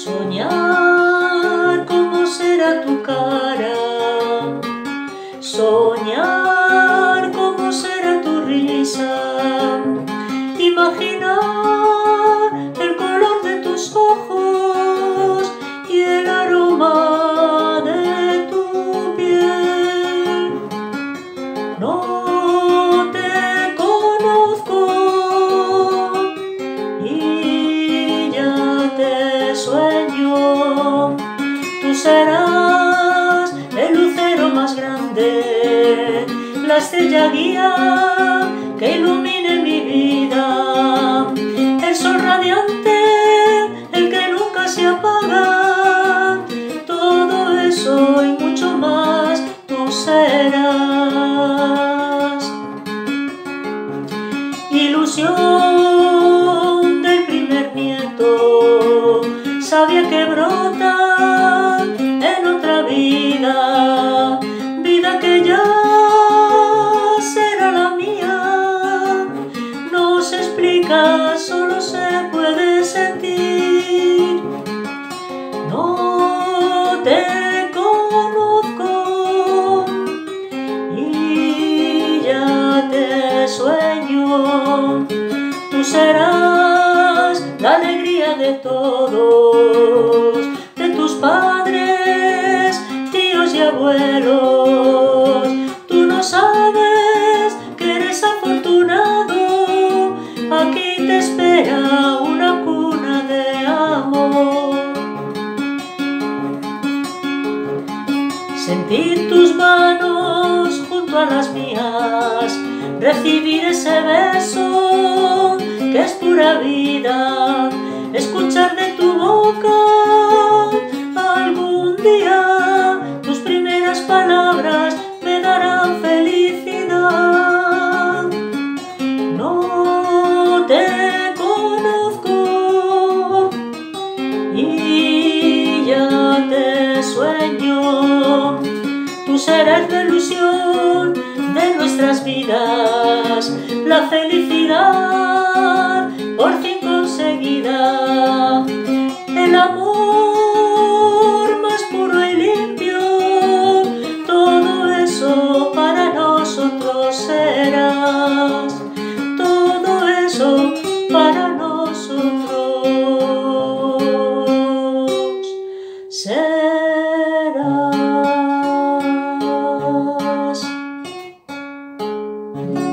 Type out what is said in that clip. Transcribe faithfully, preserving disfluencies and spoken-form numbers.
Soñar cómo será tu cara, soñar cómo será tu risa, imaginar el color de tus ojos y el aroma de tu piel. No te conozco y ya te sueño. Tú serás el lucero más grande, la estrella guía que ilumine mi vida, el sol radiante, el que nunca se apaga. Todo eso y mucho más tú serás. Ilusión del primer nieto, savia que brota en otra vida, vida que ya será la mía. No se explica, solo se puede sentir. No te conozco y ya te sueño. Tú serás la alegría de todos, de tus padres, tíos y abuelos. Tú no sabes que eres afortunado, aquí te espera una cuna de amor. Sentir tus manos junto a las mías, recibir ese beso que es pura vida, escuchar de tu boca algún día tus primeras palabras me darán felicidad. No te conozco y ya te sueño. Tú serás la ilusión de nuestras vidas, la felicidad por fin conseguida, el amor más puro y limpio. Todo eso para nosotros serás, todo eso para nosotros serás.